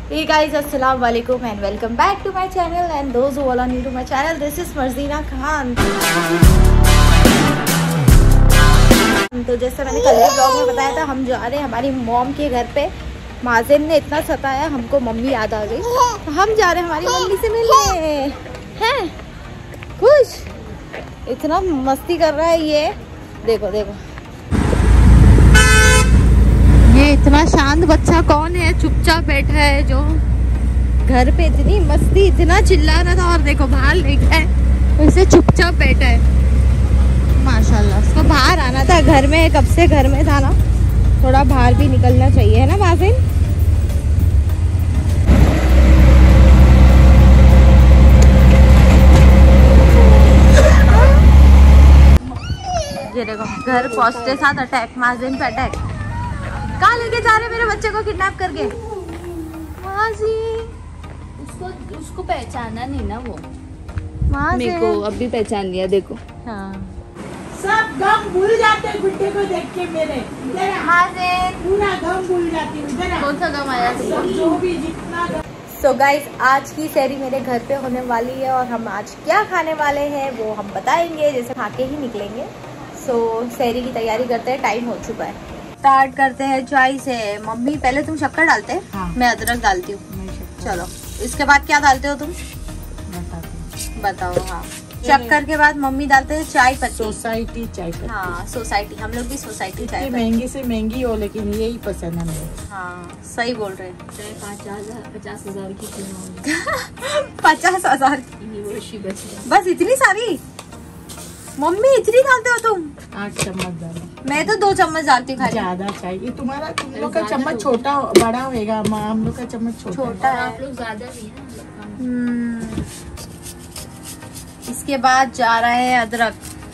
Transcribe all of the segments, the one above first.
Hey guys, assalamu alaikum and welcome back to my channel and those who all are new to my channel, this is Marjina Khan. तो जैसे मैंने कल के blog में बताया था, हम जा रहे हैं हमारी मॉम के घर पे। माजिन ने इतना सताया हमको, मम्मी याद आ गई, तो हम जा रहे हैं हमारी मम्मी से मिलने। हैं खुश, इतना मस्ती कर रहा है ये, देखो देखो। ये इतना शांत बच्चा कौन है, चुपचाप बैठा है जो घर पे इतनी मस्ती, इतना चिल्ला रहा था और देखो बाहर लेके आए, वैसे चुपचाप बैठा है। माशाल्लाह, उसको बाहर आना था, घर में कब से घर में था ना, थोड़ा बाहर भी निकलना चाहिए, है ना माजिन? ये देखो घर पहुंचते साथ अटैक, माजिन पे अटैक। कहाँ लेके जा रहे मेरे बच्चे को किडनैप करके? उसको पहचाना नहीं ना वो, मेरे को अभी पहचान लिया। देखो हाँ, सब गम भूल जाते हैं गुड्डे को देख के। मेरे पूरा गम भूल जाती हूँ। कौन सा गम आया? जो भी जितना सो गाइज, आज की सैरी मेरे घर पे होने वाली है और हम आज क्या खाने वाले हैं वो हम बताएंगे, जैसे खा के ही निकलेंगे। सो सैरी की तैयारी करते हैं, टाइम हो चुका है। स्टार्ट करते हैं चाय से। मम्मी पहले तुम शक्कर डालते हैं? हाँ। मैं अदरक डालती हूँ। चलो, इसके बाद क्या डालते हो तुम? बताओ। हाँ, शक्कर के बाद मम्मी डालते हैं चाय पत्ती। सोसाइटी चाय पत्ती। हाँ, सोसाइटी, हम लोग भी सोसाइटी चाय पत्ती। महंगी से महंगी हो, लेकिन यही पसंद है हमें। हाँ, सही बोल रहे हैं। 50,000 की 50,000 बस इतनी सारी? मम्मी इतनी डालते हो तुम? 8 चम्मच डालो। मैं तो 2 चम्मच डालती हूँ। ज्यादा चाहिए तुम्हारा, तुम लोग का चम्मच छोटा बड़ा होएगा, हम लोग का चम्मच छोटा है। आप लोग ज्यादा भी है। इसके बाद जा रहा है अदरक,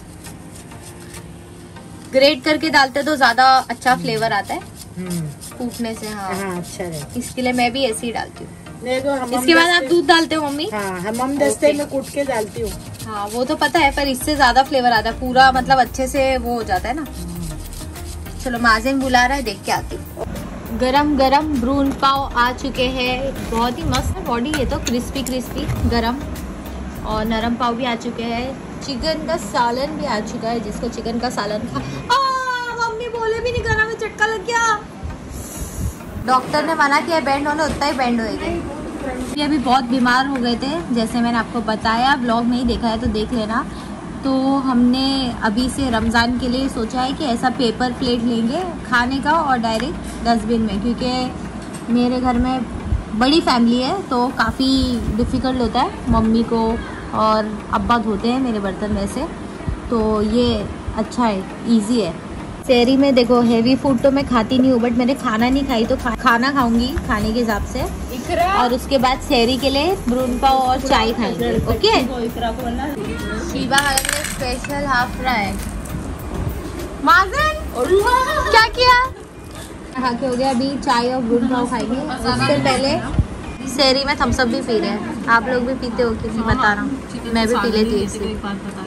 ग्रेट करके डालते तो ज्यादा अच्छा फ्लेवर आता है कूटने से। हाँ, अच्छा है। इसके लिए मैं भी ऐसे ही डालती हूँ। तो इसके बाद आप दूध डालते हो मम्मी? हाँ, हम दस्ते में कूट के डालती हूँ। हाँ, वो तो पता है, पर इससे ज्यादा फ्लेवर आता है, पूरा मतलब अच्छे से वो हो जाता है ना। चलो, माजिन बुला रहा है, देख के आती हूँ। गरम गरम ब्रून पाव आ चुके हैं, बहुत ही मस्त है बॉडी, ये तो क्रिस्पी क्रिस्पी गरम, और नरम पाव भी आ चुके हैं। चिकन का सालन भी आ चुका है, जिसको चिकन का सालन खा। मम्मी बोले भी नहीं, गला में चटका लग गया। डॉक्टर ने मना किया बैंड होने, उतना ही बैंड होएगा। ये अभी बहुत बीमार हो गए थे, जैसे मैंने आपको बताया, ब्लॉग नहीं देखा है तो देख लेना। तो हमने अभी से रमज़ान के लिए सोचा है कि ऐसा पेपर प्लेट लेंगे खाने का और डायरेक्ट डस्टबिन में, क्योंकि मेरे घर में बड़ी फैमिली है तो काफ़ी डिफ़िकल्ट होता है, मम्मी को और अब्बा धोते हैं मेरे बर्तन में से, तो ये अच्छा है, इजी है। सैरी में देखो, हेवी फूड तो मैं खाती नहीं हूँ, बट मैंने खाना नहीं खाई तो खाना खाऊंगी खाने के हिसाब से, और उसके बाद सैरी के लिए ब्रून पाव और चाय खाएंगे। ओके। शीबा हाल में स्पेशल हाफ फ्राई। माजिन क्या किया? खा के हो गया, अभी चाय और ब्रून पाव खाएंगे। उससे पहले सैरी में थम्स अप भी पी रहे हैं। आप लोग भी पीते हो कि नहीं बता रहा हूँ, मैं भी पी लेती हूँ।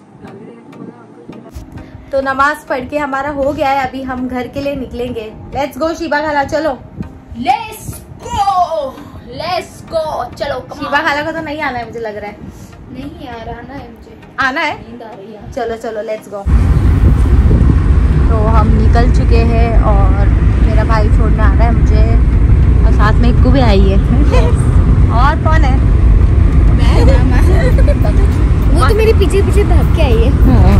तो नमाज पढ़ के हमारा हो गया है, अभी हम घर के लिए निकलेंगे। लेट्स गो शीबा खाला, चलो लेट्स गो चलो। शीबा खाला को तो नहीं आना है मुझे लग रहा है। नहीं यार, आना है मुझे, आना है? नींद आ रही है। चलो चलो लेट्स गो। तो हम निकल चुके हैं और मेरा भाई छोड़ने आ रहा है मुझे, और साथ में इक्कू भी आई है। और कौन है? वो तो मेरे पीछे पीछे भाग के आई है।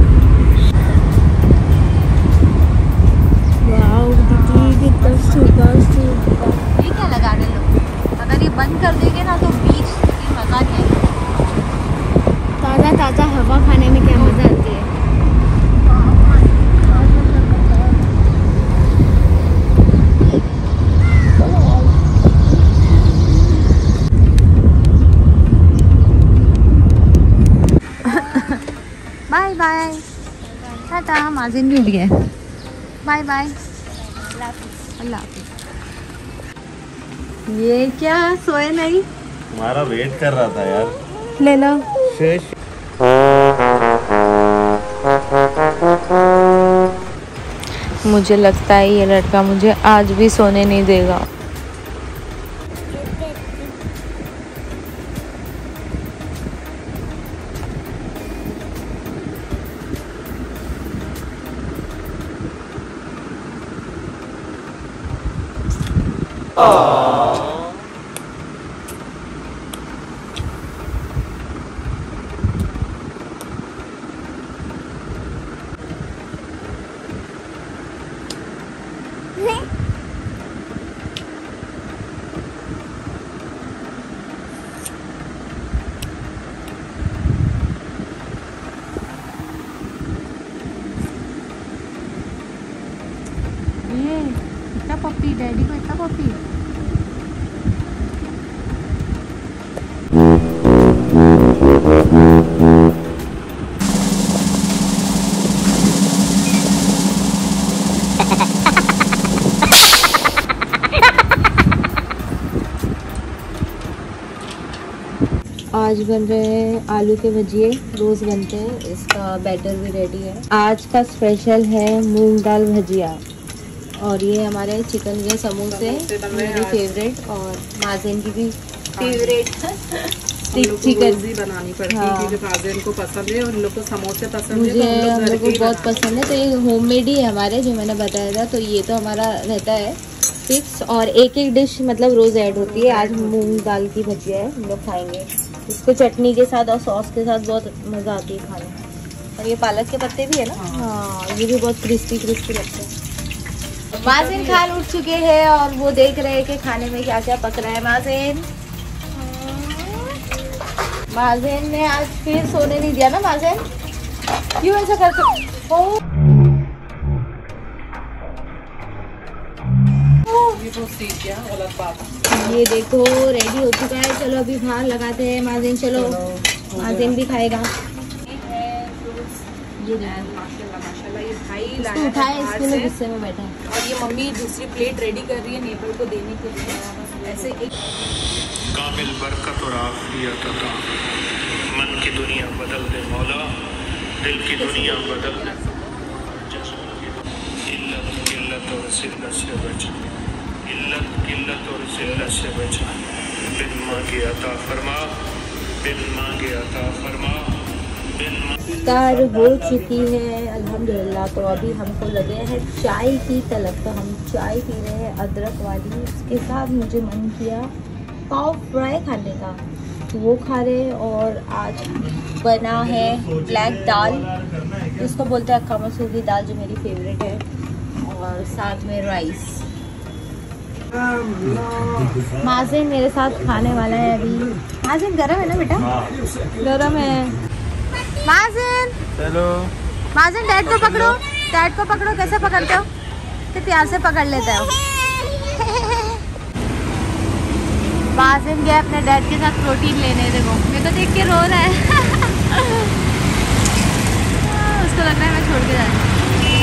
ये क्या लगाने लो, अगर ये बंद कर देंगे ना तो बीच की मजा नहीं आएगी। ताज़ा ताज़ा हवा खाने में क्या मजा आती है। Bye bye, Tata. माजिन भी उठ गए, बाय बाय, अल्लाह हाफिज़। ये क्या सोए नहीं? तुम्हारा वेट कर रहा था यार। ले लो। मुझे लगता है ये लड़का मुझे आज भी सोने नहीं देगा। इतना पप्पी, डैडी को इतना पप्पी। आज बन रहे हैं आलू के भजिए, रोज बनते हैं। इसका बैटर भी रेडी है। आज का स्पेशल है मूंग दाल भजिया। और ये हमारे चिकन के समोसे मेरी फेवरेट और माज़ेन की भी फेवरेट चिकन बनानी पड़ती है क्योंकि माज़ेन को पसंद है और उन लोग को समोसे पसंद है। मुझे हम लोग को बहुत पसंद है। तो ये होममेड ही है हमारे, जो मैंने बताया था। तो ये तो हमारा रहता है फिक्स और एक एक डिश मतलब रोज़ ऐड होती है। आज मूंग दाल की भजिया है, हम लोग खाएंगे इसको चटनी के साथ और सॉस के साथ। बहुत मज़ा आती है खाने में। और ये पालक के पत्ते भी है ना। हाँ, ये भी बहुत क्रिस्पी क्रिस्पी लगते हैं। माज़ेन खान उठ चुके हैं और वो देख रहे हैं कि खाने में क्या क्या पक रहा है। माज़ेन ने आज फिर सोने नहीं दिया ना। माज़ेन क्यों ऐसा करते हो? ये देखो रेडी हो चुका है। चलो अभी बाहर लगाते हैं। माज़ेन चलो, माज़ेन भी खाएगा। ये इसको उठाए, इसके लिए गुस्से में बैठा है। और ये मम्मी दूसरी प्लेट रेडी कर रही है नेबर को देने के लिए। ऐसे एक कामिल बरकत और आफियत अता, मन की दुनिया बदल दे मौला, दिल की दुनिया बदल दे। इल्लत किल्लत और जिल्लत से बचा, इल्लत किल्लत और जिल्लत से बचा। बिन मांगे अता फरमा, बिन मांगे अता फरमा। इफ्तार हो चुकी है अल्हम्दुलिल्लाह। तो अभी हमको लगे हैं चाय की तलब। तो हम चाय पी रहे हैं अदरक वाली। उसके साथ मुझे मन किया पाव फ्राई खाने का, तो वो खा रहे। और आज बना है ब्लैक दाल, जिसको बोलते हैं अक्का मसूर की दाल, जो मेरी फेवरेट है। और साथ में राइस। माज़ेन मेरे साथ खाने वाला है अभी। माज़ेन गरम है ना बेटा? गरम है। माज़ेन चलो, माज़ेन डैड को पकड़ो, डैड को पकड़ो। कैसे पकड़ते हो? तो प्यार से पकड़ लेते हो। माज़ेन गया अपने डैड के साथ प्रोटीन लेने। देखो मेरे को देख के रो रहा है। उसको लग रहा है मैं छोड़ के जा रही हूँ।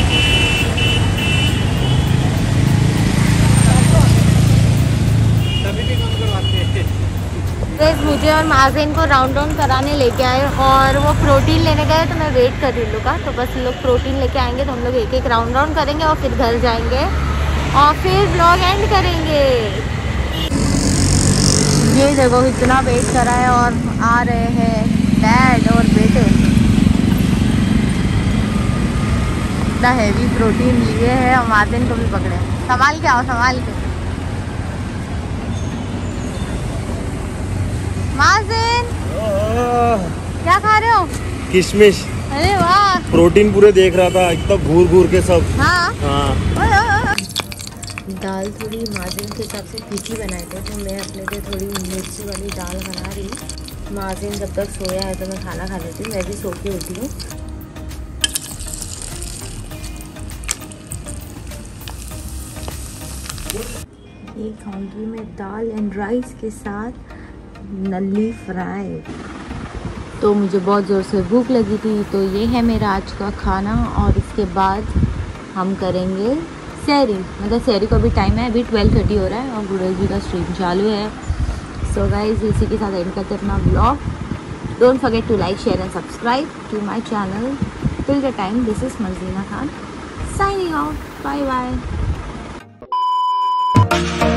मुझे और माज़ेन को राउंड राउंड कराने लेके आए और वो प्रोटीन लेने गए। तो मैं वेट कर रही हूँ का। तो बस लोग प्रोटीन लेके आएंगे तो हम लोग एक एक राउंड राउंड करेंगे और फिर घर जाएंगे और फिर व्लॉग एंड करेंगे। ये देखो इतना वेट करा है और आ रहे हैं डैड और बेटे। इतना हैवी प्रोटीन लिए हैं और माज़ेन को भी पकड़े। संभाल के आओ, संभाल के। माज़ेन क्या खा रहे हो? किशमिश। अरे वाह, प्रोटीन पूरे देख रहा था, इतना घूर घूर के सब। हाँ। दाल थोड़ी माज़ेन के हिसाब से फीकी बनाए थे, तो मैं अपने लिए थोड़ी मिर्ची वाली दाल बना रही। माज़ेन जब तक सोया है तो मैं खाना खा लेती हूँ। मैं भी सो के उठी हूँ। एक खाऊंगी मैं दाल एंड राइस के साथ नल्ली फ्राई। तो मुझे बहुत ज़ोर से भूख लगी थी, तो ये है मेरा आज का खाना। और इसके बाद हम करेंगे सहरी। मतलब सहरी को भी टाइम है, अभी 12:30 हो रहा है और गुड़ल जी का स्ट्रीम चालू है। सो गाइज इसी के साथ एंड करते अपना blog. Don't forget to like, share and subscribe to my channel. Till the time, this is Marjina Khan signing out. Bye bye.